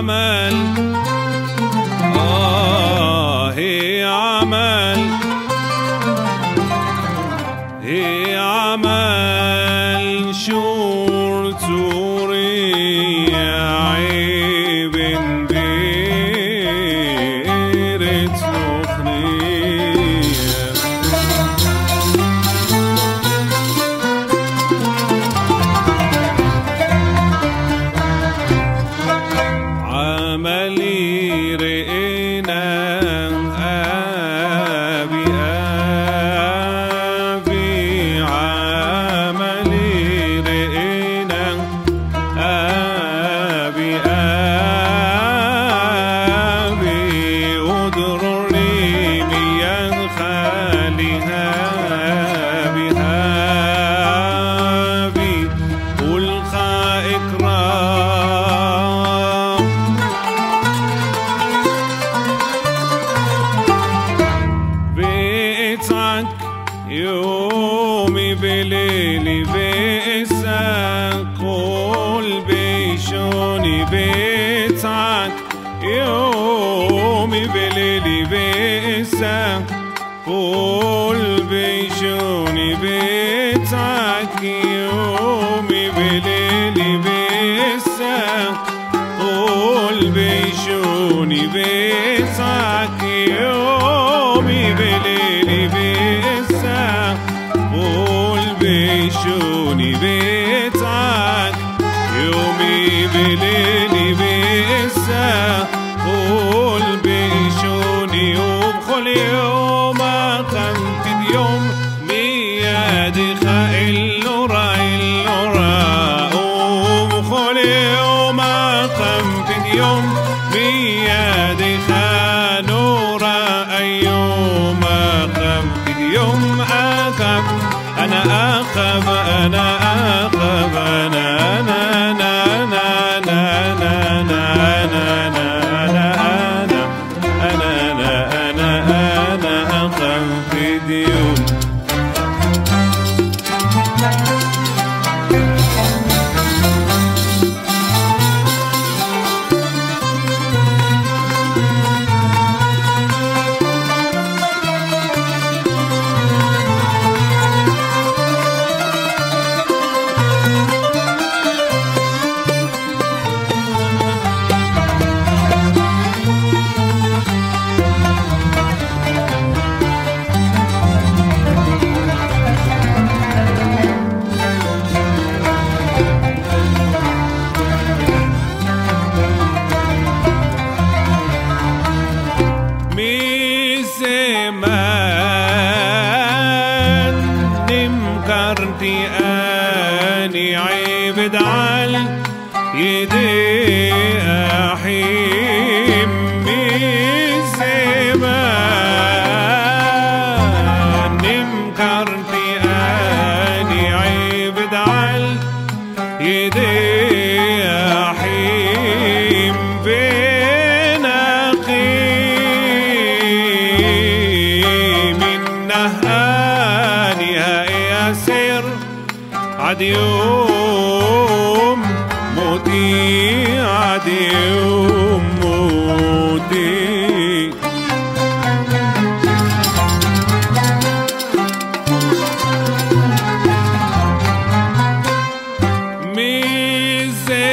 عمل هي عمل هي عمل شور توري عيب بيرت نخنية عملي رئينا يومي بليلي بيسك قلبي شوني بيتعك يومي بليلي بيسك قلبي شوني بيتعك يومي بليلي بيسك قلبي شوني بيتعك يومي بليلي بيسك قلبي شوني بيتعك يومي بليلي بيسك قلبي شوني وبكل يوم خمت يوم ميادي اللورا وبكل يوم خمت يوم ميادي نورا أيوم خمت يوم أخاف أنا أخاف أنا أخاف أنا أخاف يوم نمكرتي أني عيبد على يدي أحيم بالزمان نمكرتي أني عيبد على يدي أحيم عد يوم موتي عد يوم موتي من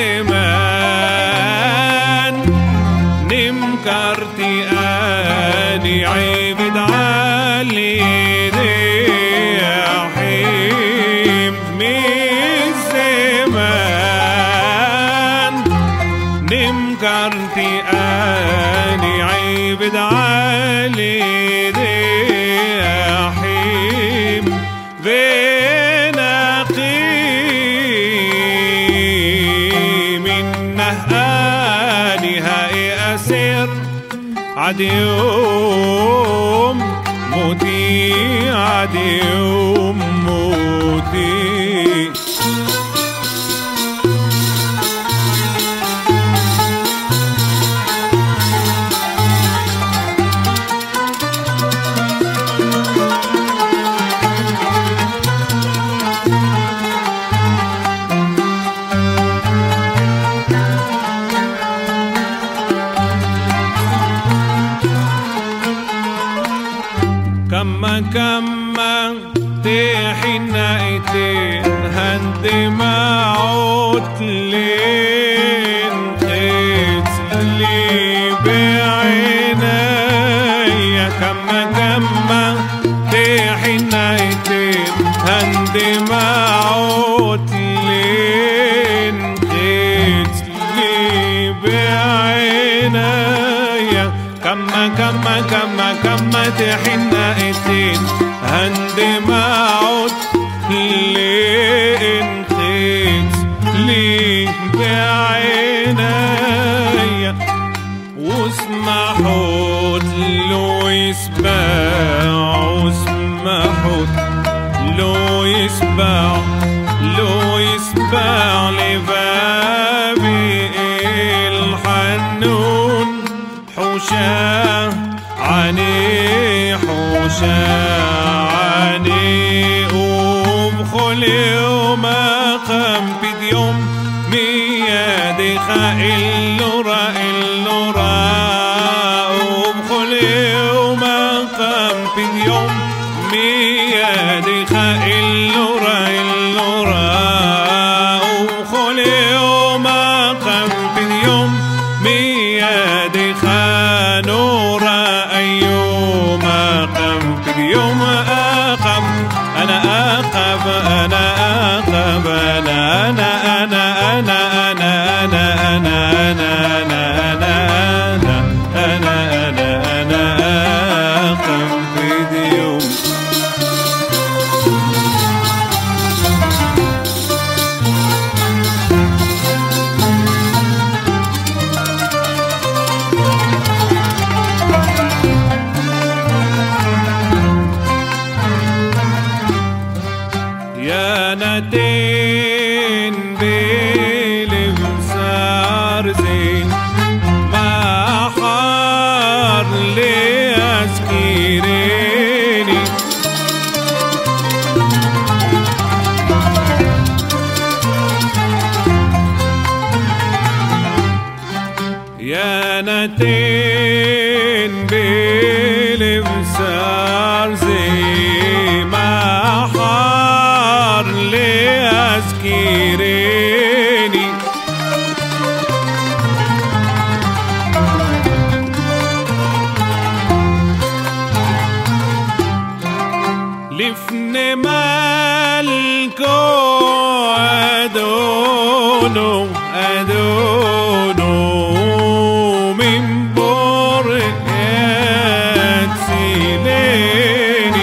زمان نمكرتي أني عيبد علي نمكرتي أني عيبد علي دي أحيم بنقي منه أني هاي أسير عد يوم موتي عد يوم موتي كما تحن ايتين هند معوت لين خيت لي بعيني كما تحن ايتين هند معوت لين خيت لي بعيني كما تحن ايتين هند معوت لين خيت لي بعيني واسمحوت لو يسبع واسمحوت لو يسبع لبابي الحنون حوشاه عني وبخل يوم قام بديوم ميادي خائل اللورا وبخل يوم قام بديوم ميادي خائل اللورا وبخل يوم قام بديوم ميادي خانورا أيوم قام بديوم أقام أنا أقب أنا أقب أنا أنا أنا أنا أنا أنا أنا أنا أنا أنا أنا أنا أقب بديوم يا نتين بالمسار زين ما حار لي أسكيريني يا نتين بالمسار زين ما حار لي أسكيريني لفن مالكو أدونو من برقات سيليني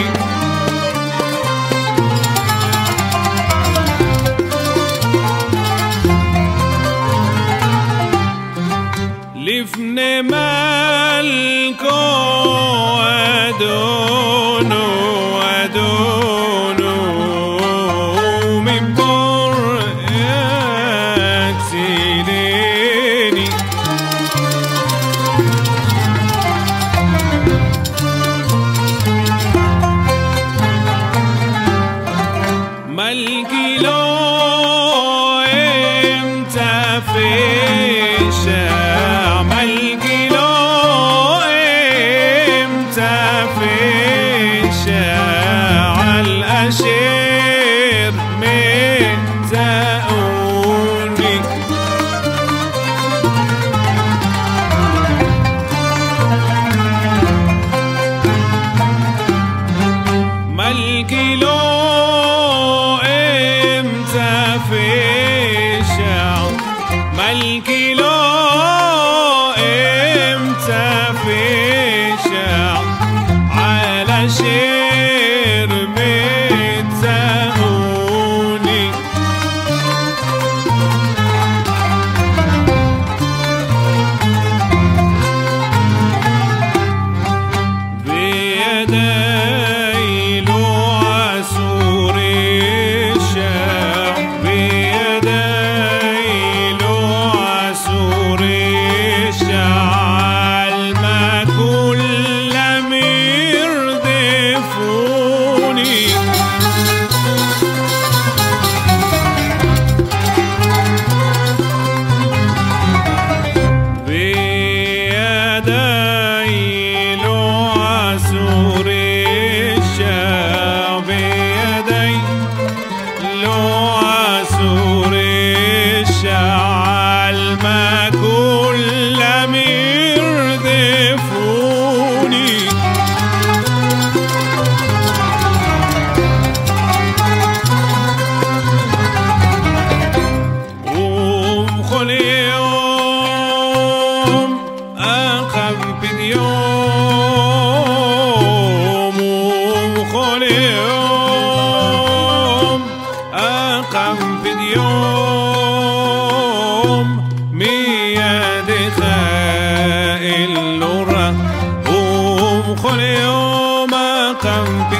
لفن مالكو أدونو من برقات سيليني ملكي لو امتى في الشارع ملكي لو امتى في الشارع الأشير متاوني ملكي لو امتى في الشارع ملكي لو يوم وكل يوم أقام في يوم مياد خائل لورا وكل يوم أقام